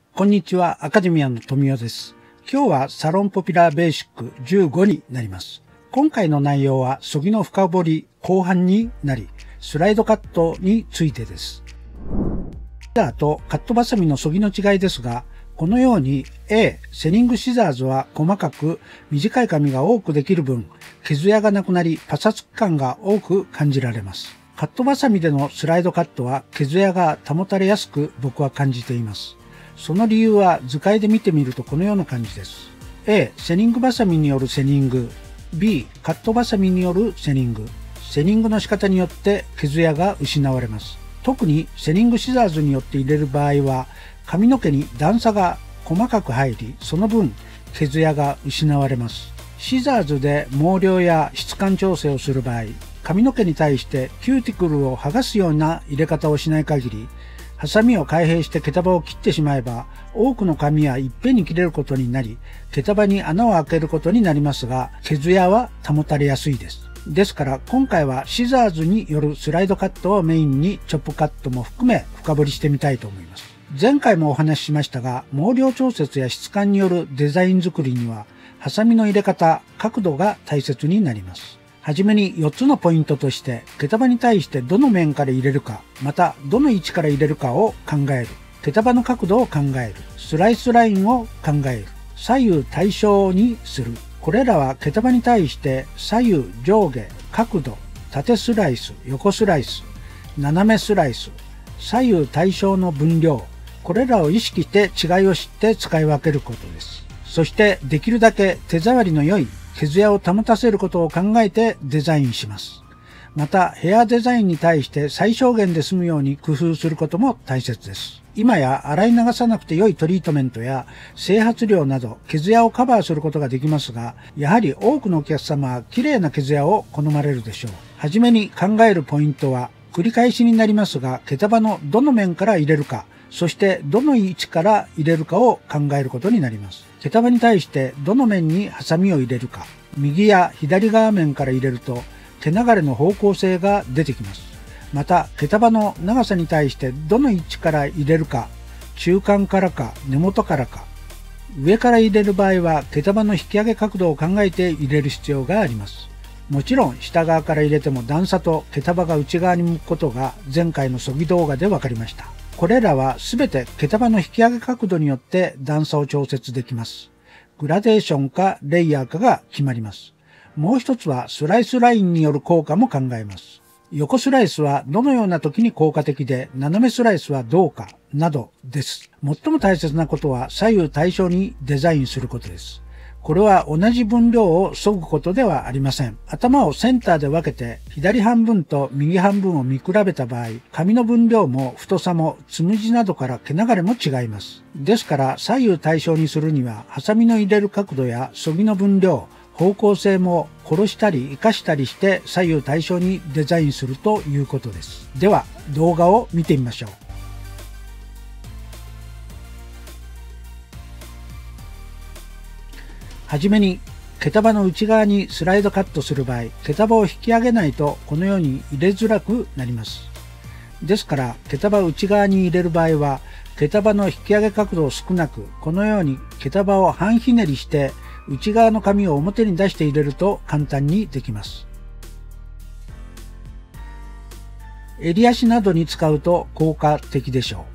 こんにちは、アカデミアの富代です。今日はサロンポピュラーベーシック15になります。今回の内容は、そぎの深掘り後半になり、スライドカットについてです。シザーとカットバサミのそぎの違いですが、このように セニングシザーズは細かく短い紙が多くできる分、削やがなくなりパサつき感が多く感じられます。カットバサミでのスライドカットは削やが保たれやすく僕は感じています。その理由は図解で見てみるとこのような感じです。セニングバサミによるセニング。B、カットバサミによるセニング。セニングの仕方によって削やが失われます。特にセニングシザーズによって入れる場合は、髪の毛に段差が細かく入り、その分削やが失われます。シザーズで毛量や質感調整をする場合、髪の毛に対してキューティクルを剥がすような入れ方をしない限り、ハサミを開閉して毛束を切ってしまえば、多くの髪はいっぺんに切れることになり、毛束に穴を開けることになりますが、削やは保たれやすいです。ですから今回はシザーズによるスライドカットをメインにチョップカットも含め深掘りしてみたいと思います。前回もお話ししましたが、毛量調節や質感によるデザイン作りには、ハサミの入れ方、角度が大切になります。はじめに4つのポイントとして、毛束に対してどの面から入れるか、またどの位置から入れるかを考える。毛束の角度を考える。スライスラインを考える。左右対称にする。これらは毛束に対して左右上下、角度、縦スライス、横スライス、斜めスライス、左右対称の分量、これらを意識して違いを知って使い分けることです。そしてできるだけ手触りの良い削やを保たせることを考えてデザインします。またヘアデザインに対して最小限で済むように工夫することも大切です。今や洗い流さなくて良いトリートメントや整髪料など削やをカバーすることができますが、やはり多くのお客様は綺麗な削やを好まれるでしょう。はじめに考えるポイントは繰り返しになりますが、毛束のどの面から入れるか、そしてどの位置から入れるかを考えることになります。毛束に対してどの面にハサミを入れるか、右や左側面から入れると毛流れの方向性が出てきます。また毛束の長さに対してどの位置から入れるか、中間からか根元からか、上から入れる場合は毛束の引き上げ角度を考えて入れる必要があります。もちろん下側から入れても段差と毛束が内側に向くことが前回のそぎ動画で分かりました。これらはすべて毛束の引き上げ角度によって段差を調節できます。グラデーションかレイヤーかが決まります。もう一つはスライスラインによる効果も考えます。横スライスはどのような時に効果的で、斜めスライスはどうかなどです。最も大切なことは左右対称にデザインすることです。これは同じ分量を削ぐことではありません。頭をセンターで分けて左半分と右半分を見比べた場合、髪の分量も太さもつむじなどから毛流れも違います。ですから左右対称にするには、ハサミの入れる角度やそぎの分量、方向性も殺したり生かしたりして左右対称にデザインするということです。では動画を見てみましょう。はじめに毛束の内側にスライドカットする場合、毛束を引き上げないとこのように入れづらくなります。ですから毛束を内側に入れる場合は、毛束の引き上げ角度を少なく、このように毛束を半ひねりして内側の紙を表に出して入れると簡単にできます。襟足などに使うと効果的でしょう。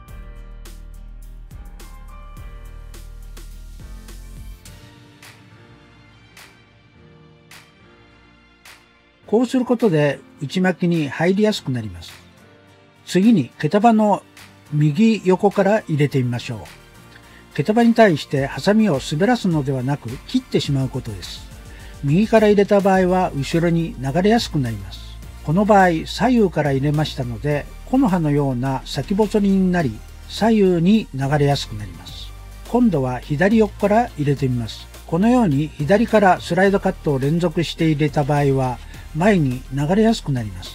こうすることで内巻きに入りやすくなります。次に毛束の右横から入れてみましょう。毛束に対してハサミを滑らすのではなく切ってしまうことです。右から入れた場合は後ろに流れやすくなります。この場合左右から入れましたので、木の葉のような先細りになり左右に流れやすくなります。今度は左横から入れてみます。このように左からスライドカットを連続して入れた場合は前に流れやすくなります。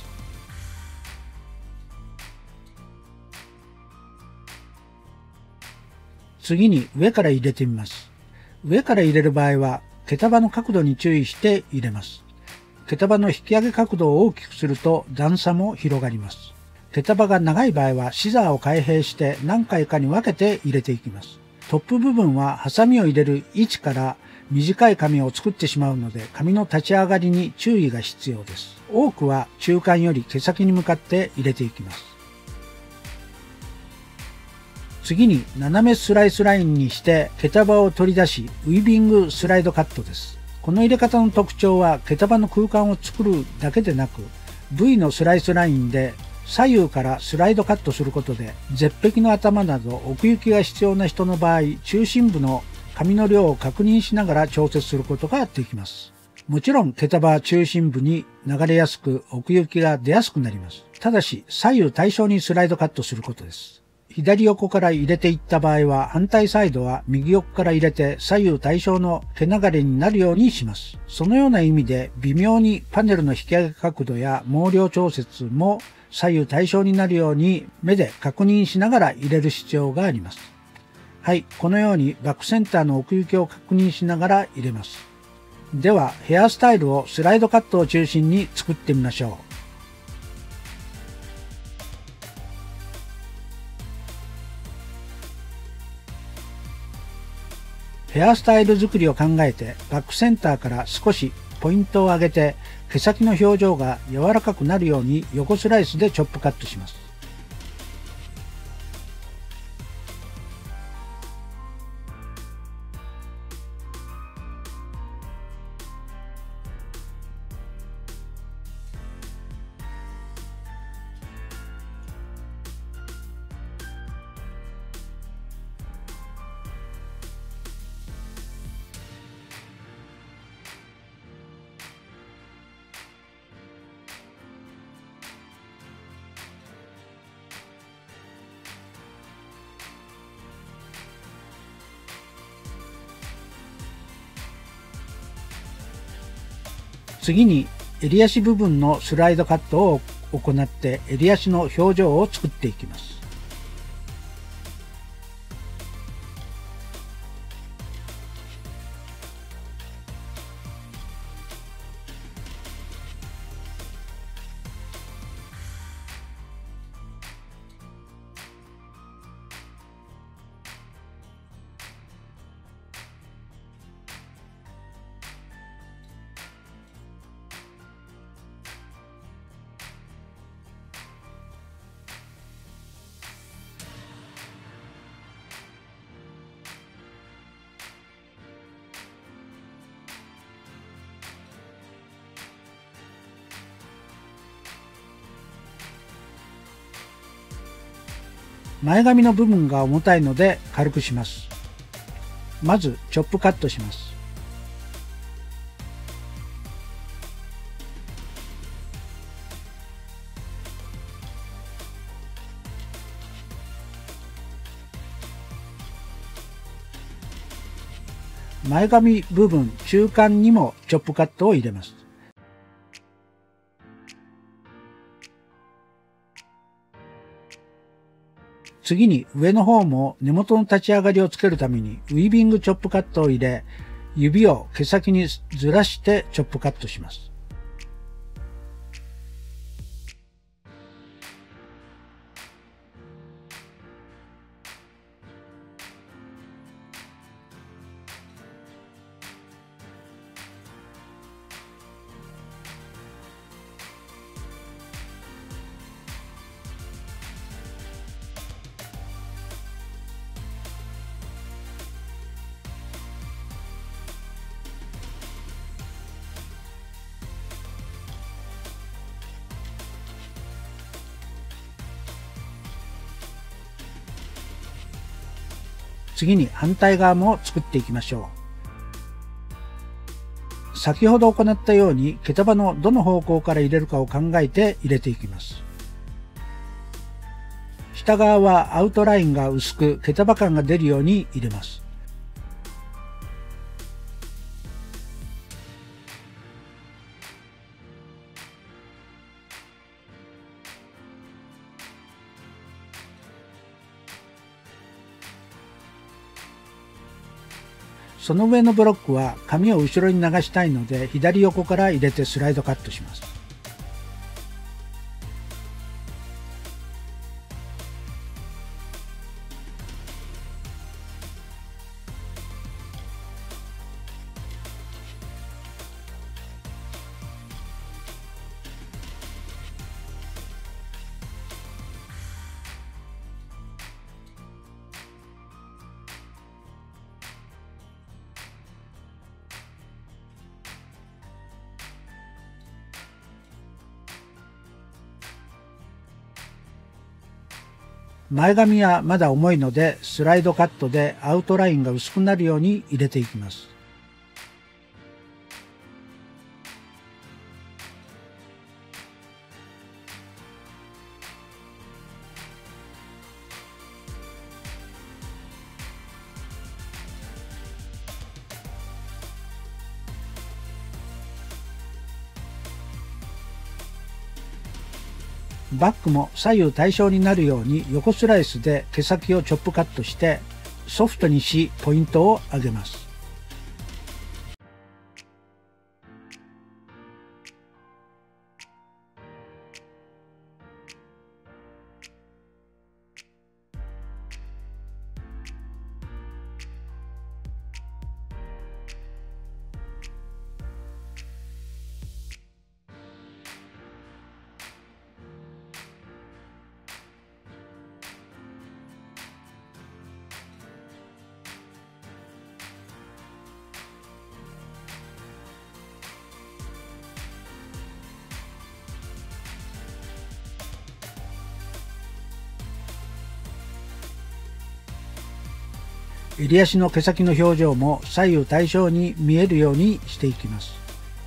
次に上から入れてみます。上から入れる場合は毛束の角度に注意して入れます。毛束の引き上げ角度を大きくすると段差も広がります。 毛束が長い場合はシザーを開閉して何回かに分けて入れていきます。トップ部分はハサミを入れる位置から短い紙を作ってしまうので、紙の立ち上がりに注意が必要です。多くは中間より毛先に向かって入れていきます。次に斜めスライスラインにして毛束を取り出し、ウィービングスライドカットです。この入れ方の特徴は毛束の空間を作るだけでなく、V のスライスラインで左右からスライドカットすることで、絶壁の頭など奥行きが必要な人の場合、中心部の紙の量を確認しながら調節することができます。もちろん毛束は中心部に流れやすく奥行きが出やすくなります。ただし左右対称にスライドカットすることです。左横から入れていった場合は反対サイドは右横から入れて左右対称の毛流れになるようにします。そのような意味で微妙にパネルの引き上げ角度や毛量調節も左右対称になるように目で確認しながら入れる必要があります。はい、このようにバックセンターの奥行きを確認しながら入れます。ではヘアスタイルをスライドカットを中心に作ってみましょう。ヘアスタイル作りを考えてバックセンターから少しポイントを上げて毛先の表情が柔らかくなるように横スライスでチョップカットします。次に襟足部分のスライドカットを行って襟足の表情を作っていきます。前髪の部分が重たいので軽くします。まずチョップカットします。前髪部分中間にもチョップカットを入れます。次に上の方も根元の立ち上がりをつけるためにウィービングチョップカットを入れ、指を毛先にずらしてチョップカットします。次に反対側も作っていきましょう。先ほど行ったように毛束のどの方向から入れるかを考えて入れていきます。下側はアウトラインが薄く毛束感が出るように入れます。その上のブロックは紙を後ろに流したいので左横から入れてスライドカットします。 前髪はまだ重いのでスライドカットでアウトラインが薄くなるように入れていきます。バッグも左右対称になるように横スライスで毛先をチョップカットしてソフトにしポイントを上げます。襟足の毛先の表情も左右対称に見えるようにしていきます。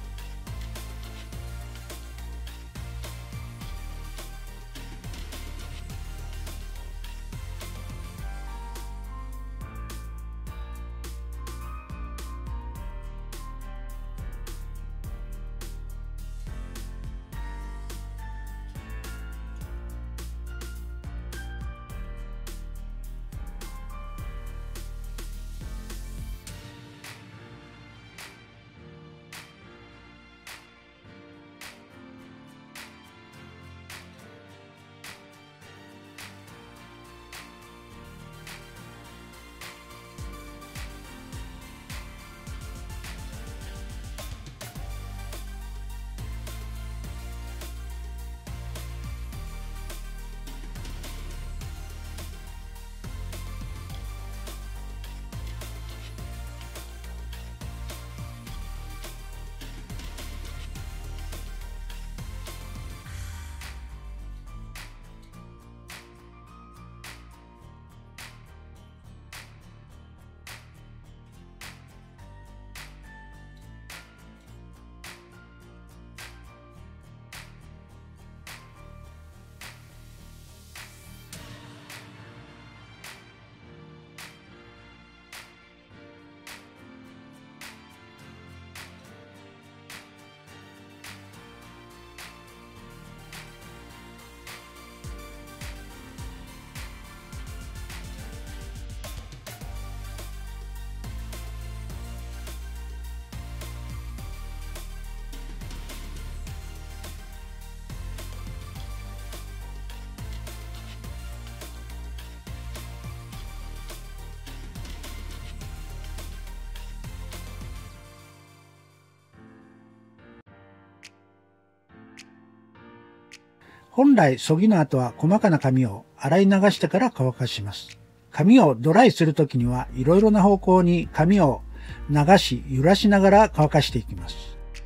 本来そぎの後は細かな髪を洗い流してから乾かします。髪をドライするときにはいろいろな方向に髪を流し揺らしながら乾かしていきます。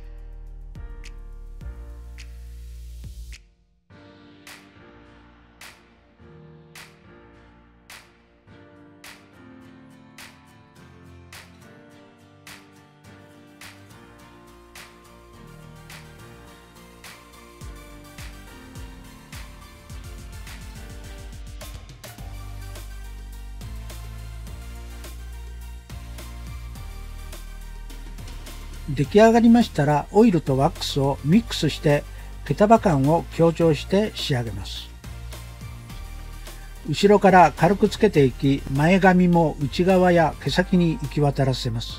出来上がりましたらオイルとワックスをミックスして毛束感を強調して仕上げます。後ろから軽くつけていき前髪も内側や毛先に行き渡らせます。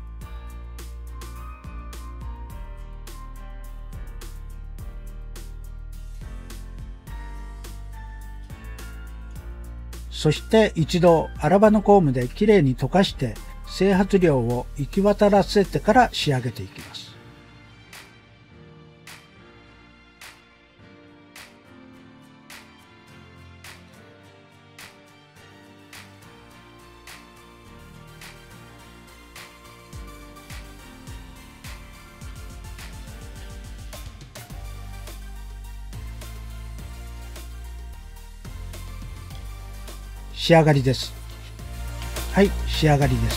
そして一度荒刃のコームできれいに溶かして整髪料を行き渡らせてから仕上げていきます。 仕上がりです。はい、仕上がりです。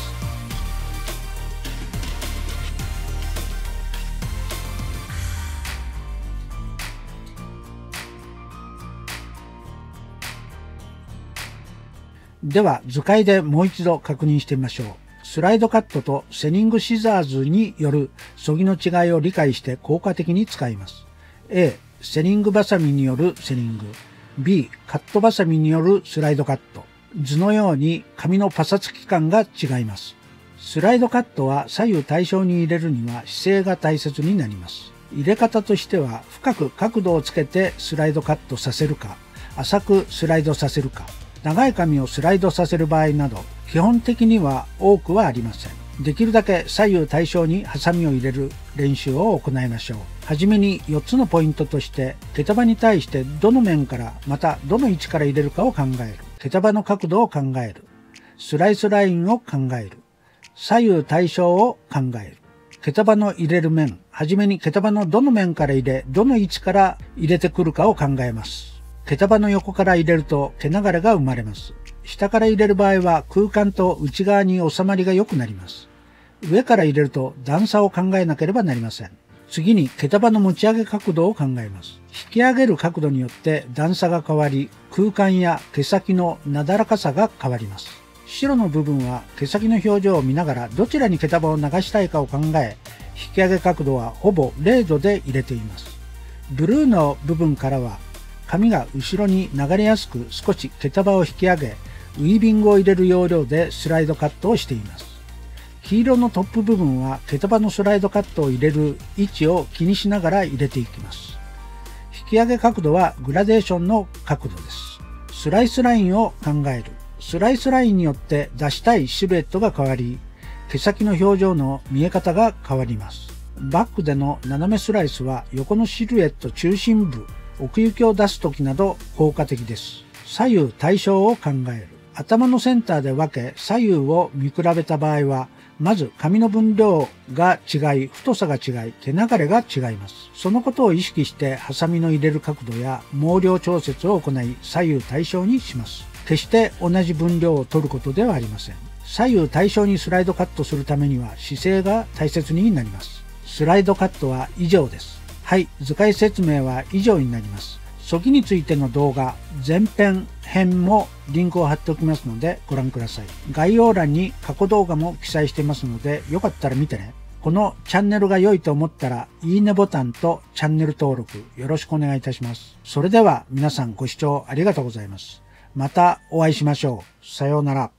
では図解でもう一度確認してみましょう。スライドカットとセニングシザーズによる削ぎの違いを理解して効果的に使います。A、セニングバサミによるセニング。B、カットバサミによるスライドカット。図のように紙のパサつき感が違います。スライドカットは左右対称に入れるには姿勢が大切になります。入れ方としては深く角度をつけてスライドカットさせるか、浅くスライドさせるか、長い紙をスライドさせる場合など、基本的には多くはありません。できるだけ左右対称にハサミを入れる練習を行いましょう。はじめに4つのポイントとして、毛束に対してどの面からまたどの位置から入れるかを考える。毛束の角度を考える。スライスラインを考える。左右対称を考える。毛束の入れる面、はじめに毛束のどの面から入れ、どの位置から入れてくるかを考えます。毛束の横から入れると毛流れが生まれます。下から入れる場合は空間と内側に収まりが良くなります。上から入れると段差を考えなければなりません。次に毛束の持ち上げ角度を考えます。引き上げる角度によって段差が変わり、空間や毛先のなだらかさが変わります。白の部分は毛先の表情を見ながらどちらに毛束を流したいかを考え、引き上げ角度はほぼ0度で入れています。ブルーの部分からは紙が後ろに流れやすく少し毛束を引き上げ、ウィービングを入れる要領でスライドカットをしています。黄色のトップ部分は毛束のスライドカットを入れる位置を気にしながら入れていきます。引き上げ角度はグラデーションの角度です。スライスラインを考える。スライスラインによって出したいシルエットが変わり、毛先の表情の見え方が変わります。バックでの斜めスライスは横のシルエット中心部、奥行きを出すときなど効果的です。左右対称を考える。頭のセンターで分け左右を見比べた場合は、まず紙の分量が違い、太さが違い、毛流れが違います。そのことを意識してハサミの入れる角度や毛量調節を行い左右対称にします。決して同じ分量を取ることではありません。左右対称にスライドカットするためには姿勢が大切になります。スライドカットは以上です。はい、図解説明は以上になります。削ぎについての動画、前編編もリンクを貼っておきますのでご覧ください。概要欄に過去動画も記載してますのでよかったら見てね。このチャンネルが良いと思ったらいいねボタンとチャンネル登録よろしくお願いいたします。それでは皆さんご視聴ありがとうございます。またお会いしましょう。さようなら。